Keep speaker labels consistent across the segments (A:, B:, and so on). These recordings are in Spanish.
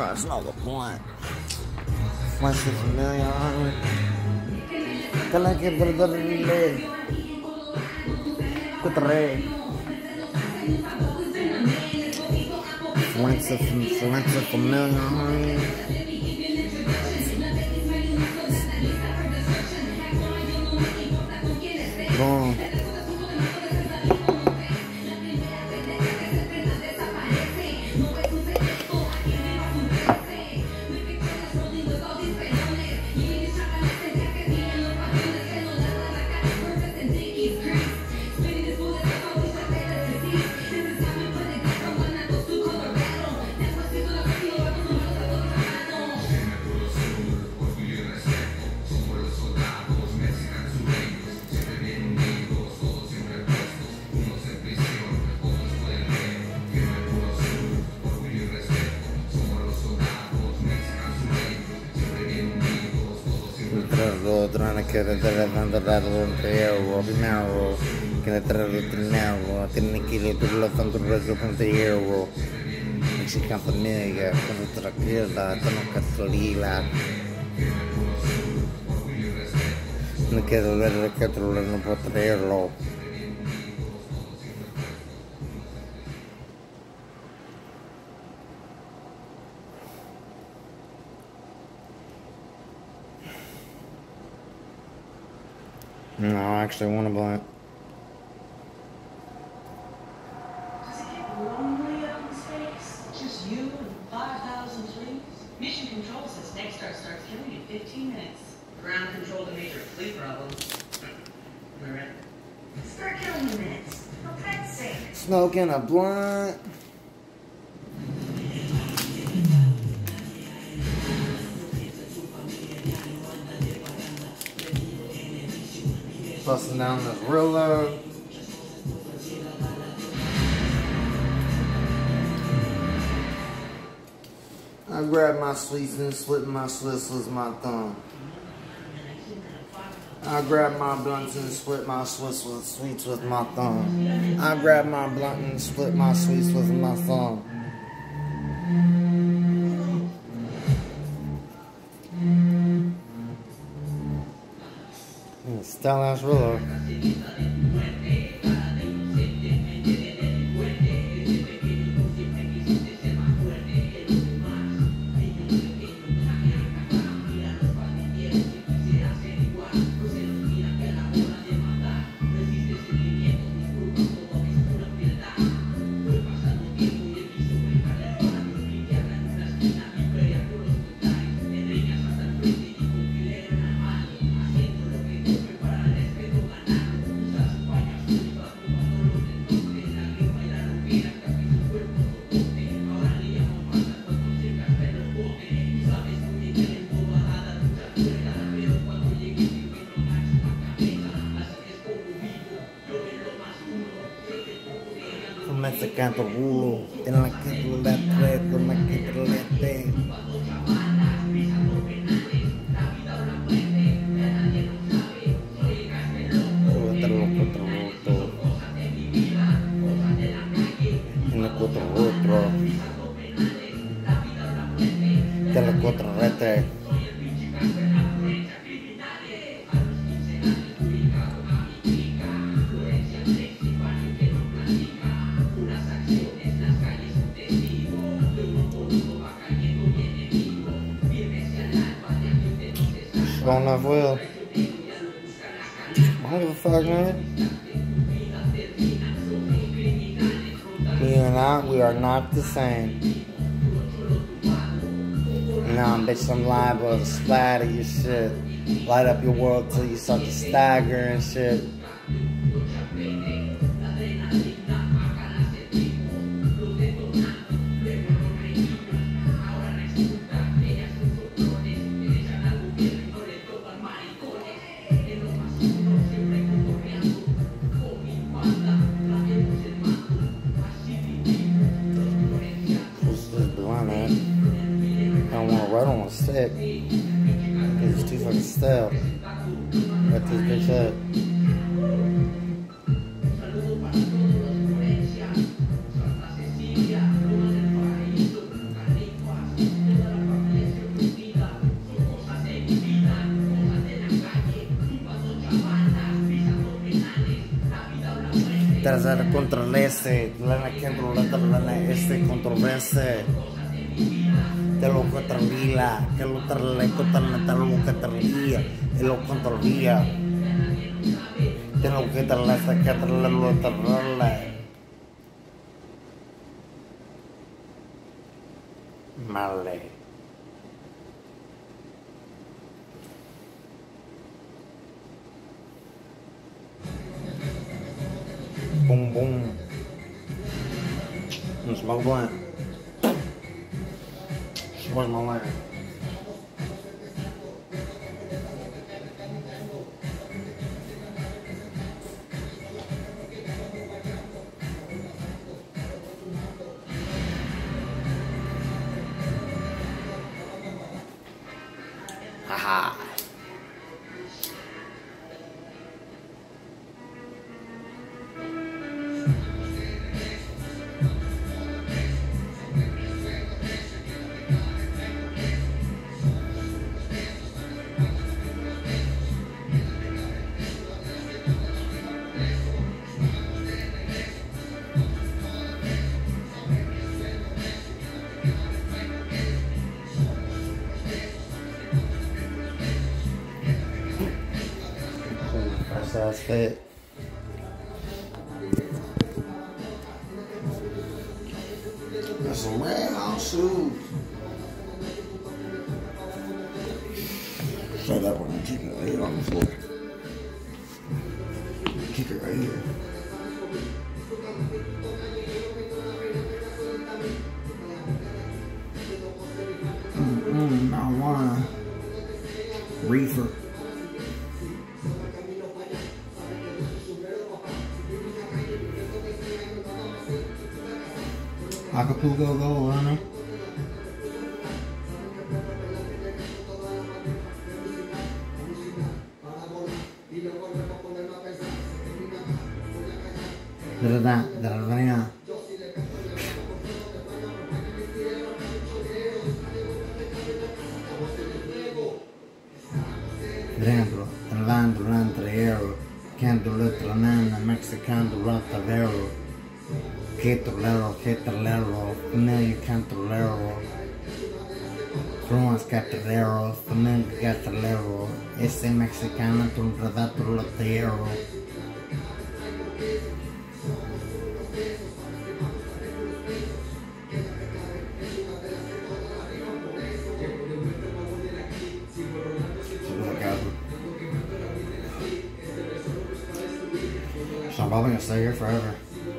A: smoke a blunt. Once a million. Kala que perderle. Cutre. Once a million. Boom. Que le levando dato un euro, primero, che le trae dinero, tiene che le per la tanto reso con euro, non ci campa mega, con tra quella, tanto cazzolila, non chiedo vedere che non può traerlo. No, I actually want a blunt.
B: Does it get lonely out in space? Just you and 5,000 trees? Mission Control says next star starts killing in 15 minutes. Ground control to major fleet problem. Am I right? Start killing in minutes. For Pete's sake.
A: Smoking a blunt. Busting down the Rilla. I grabbed my sweets and slit my slits with my thumb. I grabbed my blunts and split my sweets with my thumb. I grabbed my blunt and split my sweets with my thumb. Style-ass Rilla. Me canto culo, tiene la que tú le traes, con la que tú le traes. Tiene cuatro retes. Wrong enough will. I don't give a fuck, man. We are not the same. Nah, bitch, I'm liable to splatter your shit. Light up your world till you start to stagger and shit. I don't want to stick. It's too fucking stale. Let this bitch up. hacer contra el este, lana contra lana este contra el este. Te lo contra lila, que lo trae contra metal lo contra lía, y lo contra lía. Te lo que te la saca tra lo tra. Male. Boom boom. No smoke blunt. Smoke my line. Haha. That's fit. That's some red house shoes. Shut up, I'm gonna kick it right here on the floor. Kick it right here. Marijuana. Reefer. Acapulco go, honey. De la avenida. Dentro, euro. Canto letra nana, mexicano, rata vero. Quetrolero, familia cantrolero, Cromas catrolero, familia catrolero, ese mexicano, tu redato lotero. So I'm probably gonna stay here forever.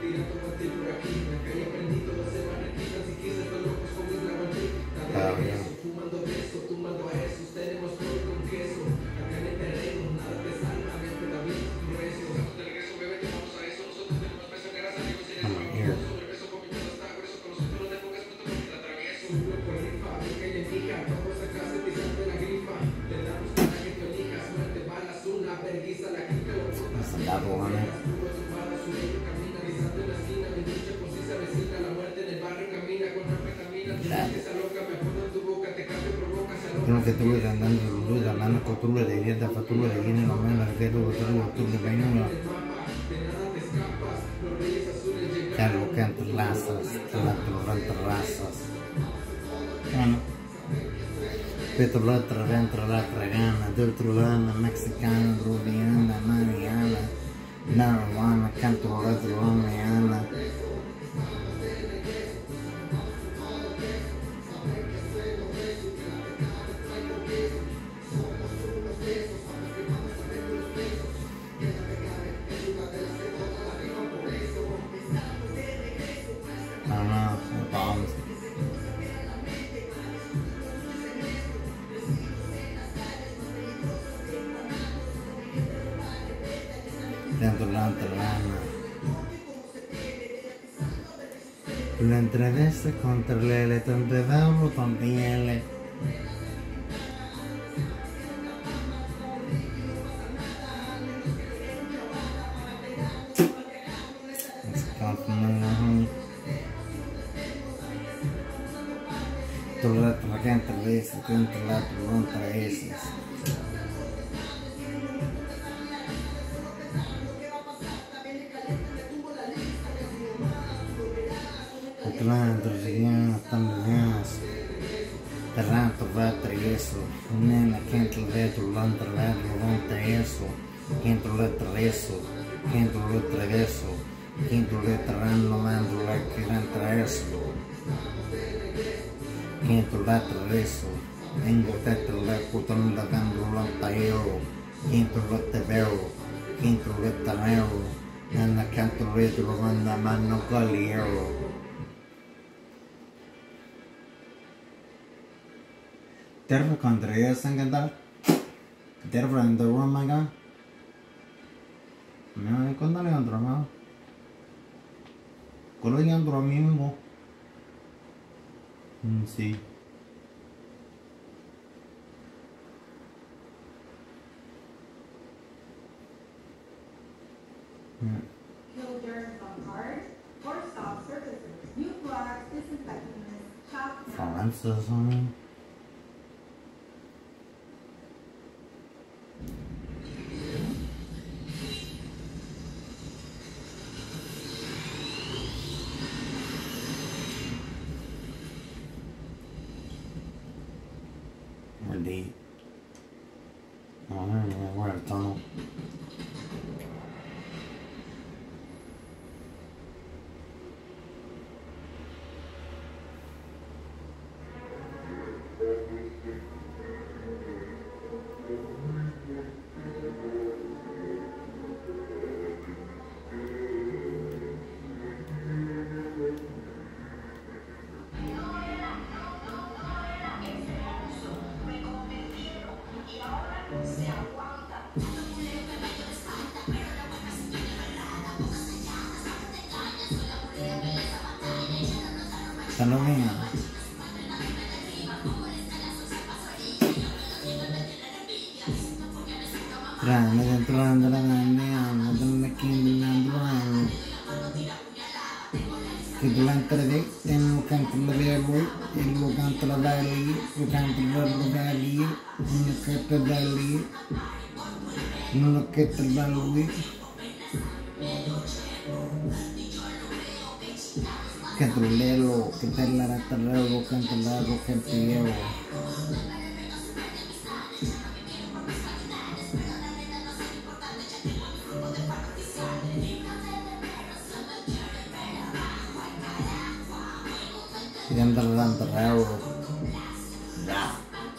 A: Uno que tuve andando con tu de dieta, fatula de guinea, no me la quedo, tu de vaina. Carlo canto lazas, razas. Bueno, petrolatra, dentro la tragana, dentro la mexicana, rubiana, mariana, marijuana, canto retro, mariana. Dentro la lana. La entrevista contra le tendevamo también. La gente veces contra la pregunta veces. entrando, Terrato vatra isso, nena quente leto, lanta leto, lanta isso, quinto letra isso, quinto letra isso, quinto letra ano, lando letra isso, quinto letra isso, engo tetra lepo, tanda gando lanta eu, quinto letra vero, quinto letra eu, nena quinto letra, landa mano galero. Terve country Sangeeta terve in the room मगा मैं कौन नहीं अंदर में कोई अंदर में वो sí
C: Filters on cars or stop surfaces. New products, disinfectants, shop.
A: Francis Ready. Where the tunnel. Salomia. Durante la day, then look at the railway, and look at the valley, look at the valley, look at the valley, look at the valley. Cantrolero, cantarla, cantarlo, cantarlo, cantarlo. Cantarlo. Ya.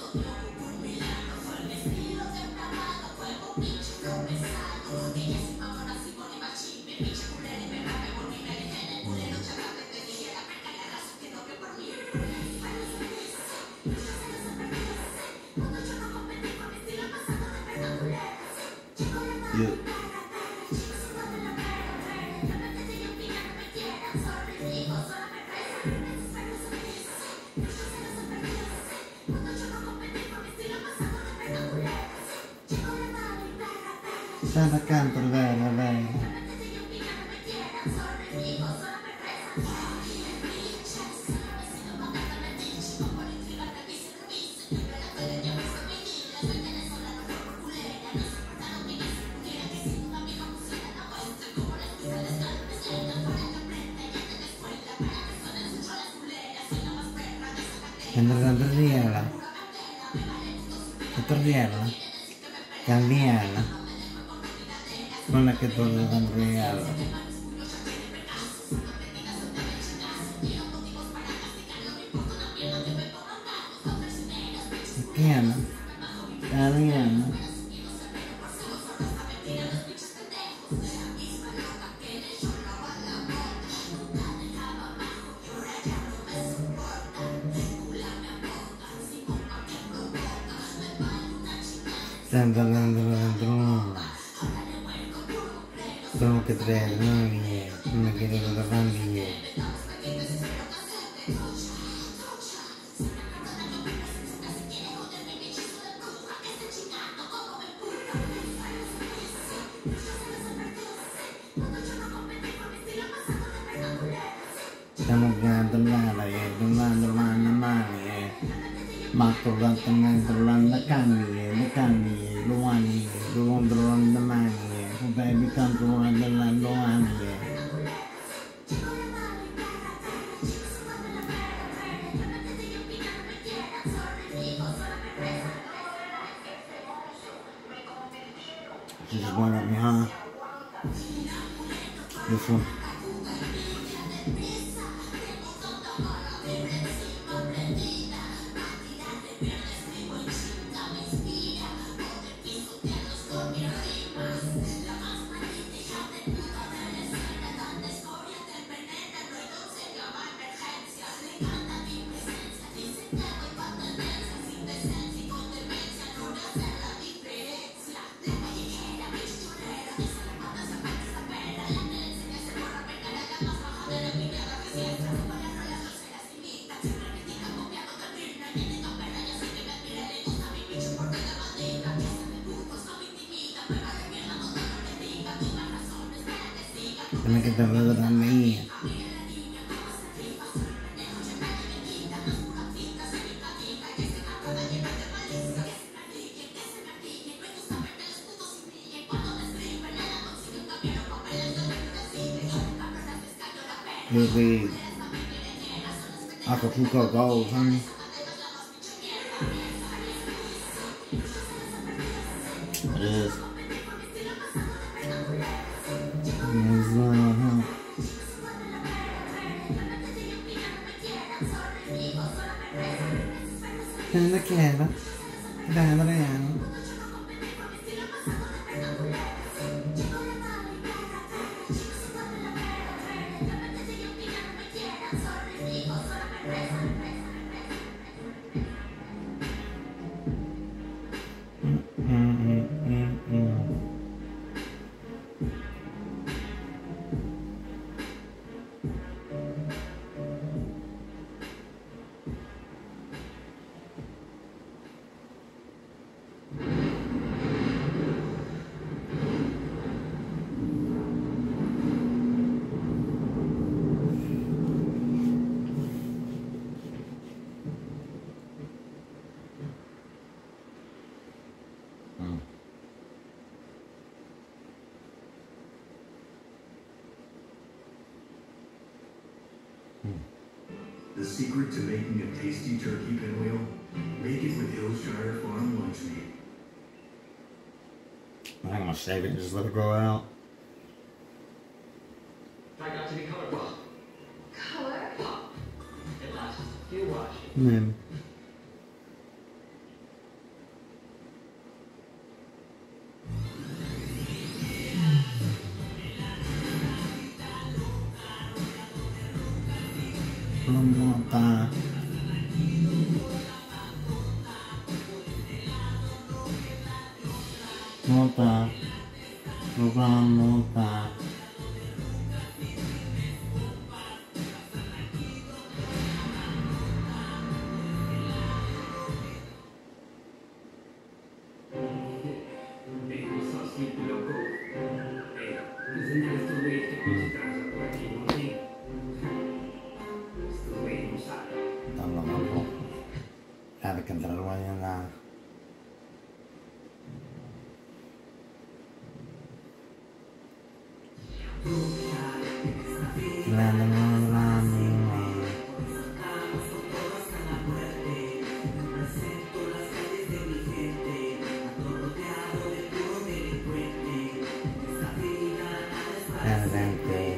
A: Sana canto bene. Terriela, Cambiala, non è che torna Cambiala. Piano, Cambiala. Sono che tre, non è che devo davanti. Stiamo guardando male, ma tornando le cannie, luani, tornando mani, baby tanto guardando luani. You just went at me, huh? This one. Tiene que te ver a mí. You'll be Acapulco Gold, honey. It is. Te quiero.
D: The secret to making a tasty turkey pinwheel? Make it with Hillshire Farm lunch meat.
A: I'm gonna shave it and just let it grow out.
E: Try not to be color pop.
C: Color?
E: Pop. It lasts a few washes.
A: Maybe. Nota. Nota. Program nota.
E: Hey, what's up, Snoopy Loco? Hey, isn't that the way to close the guys up like you want me? It's the way inside.
A: Tama ako. Sabi kang dalawa niya na. Wala naman maraming Presente.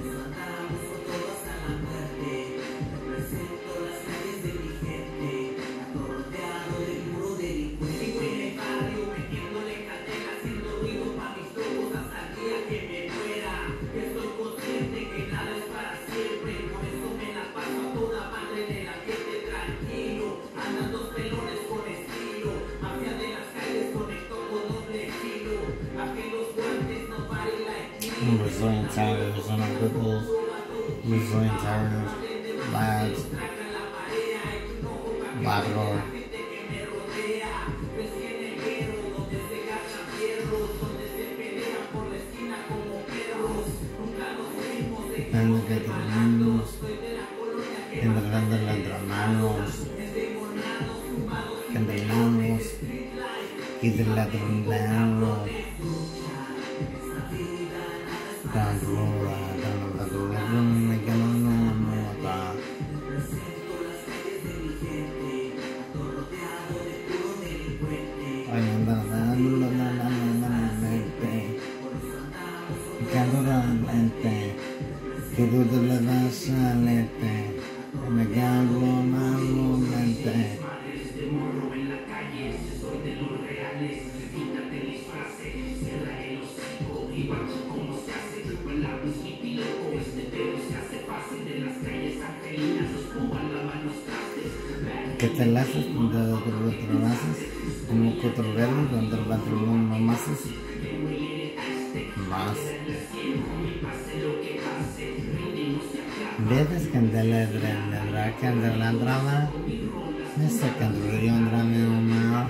A: Brazilian Tigers and our Googles, Brazilian Tigers, Lads, Labrador. And look at the windows, and the ladronanos, candelanos, y the ladronanos. Ay, enlaces, como cotorreros, donde más veces que la drama, esa canción drama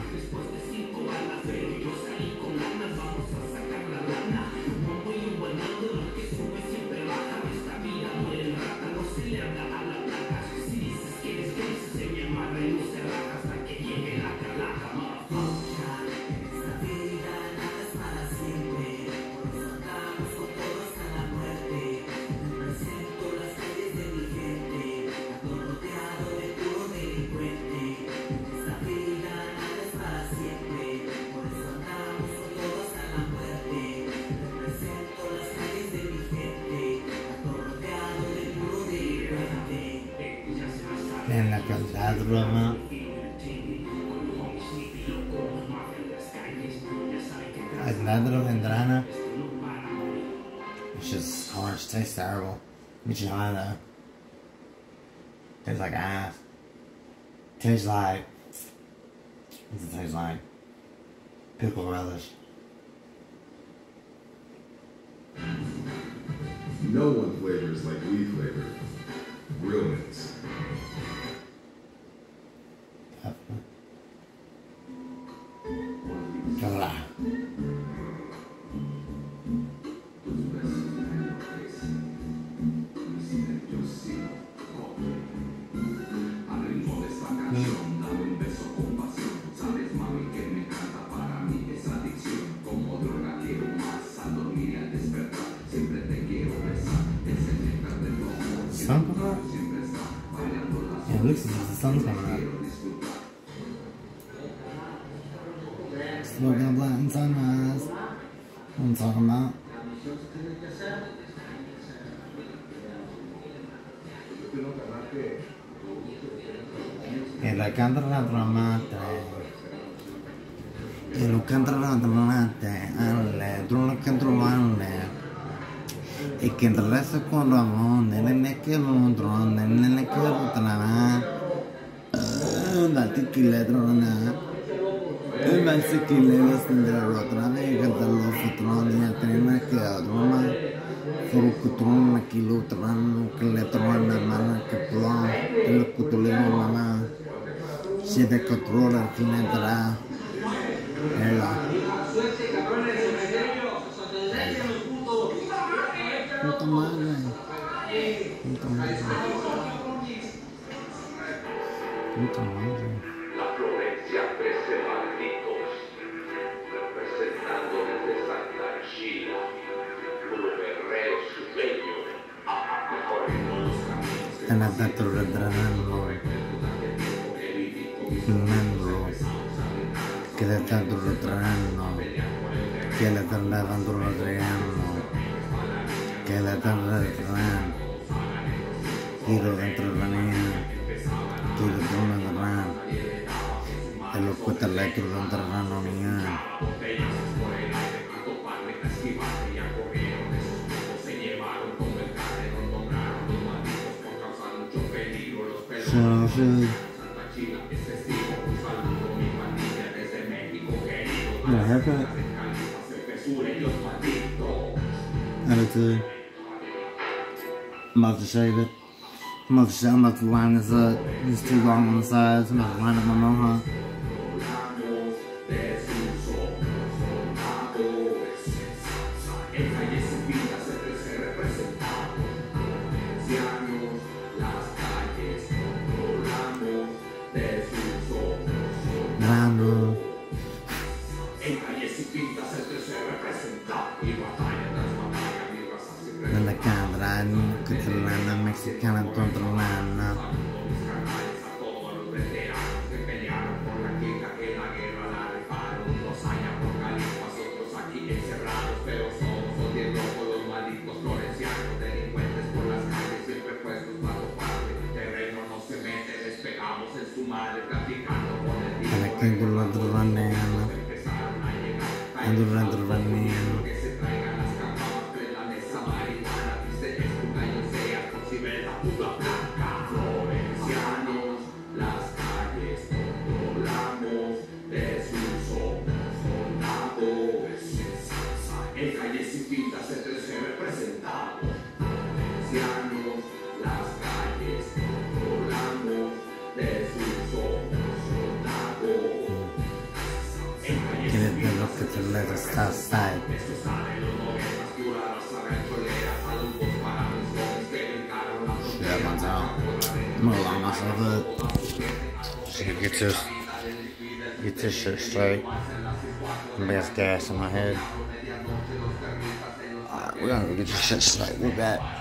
A: en la calidad Roma. Another Vendrana. It's just orange, tastes terrible. Michelada. Tastes like ass. Tastes like. What's it taste like? Pickle relish.
F: No one flavors like we flavor. Real mints.
A: Hola. Sun coming out? Yeah, it looks as if the sun's coming out. Smoking a blunt and sunrise. What I'm talking about. E la cantano tramate. E lo cantano tramate. Alle, tu lo cantano e che il resto con Ramon, non è che non trona, non è che non trona. Dati chi le trona. E vai se chi le stendere la trona e cantarlo fotroni a trena che trona. Solo trona chi lo trona, che le trona mana che plon, e lo cutolino mana. Siete controller chi ne darà. E là. Puta madre. Puta madre. Puta madre.
G: La Florencia 13 malditos, representando desde Santa Chila, puro guerrero sueño, recorriendo los caminos.
A: Están atando el retrasando. Filmando. Que le están retrasando. Que le están dando retrasando. Que la tarde de Ferran, giro dentro de la niña, giro dentro de Ferran, te lo cuesta el electro dentro de la niña. Sí. La haircut. Attitude. I'm about to shave it. I'm about to line this up. It's too long on the sides. I'm about to line up my mohawk. Grande. Nella camera, catalana, mexicana controlana. Alla che durante l'anno, durante l'anno.
G: Florencianos, las calles
A: the little south side. Yeah, I'm now. I'm gonna line myself up. Just gonna get this shit straight. There's gas in my head. Alright, we're gonna go get this shit straight. We're back.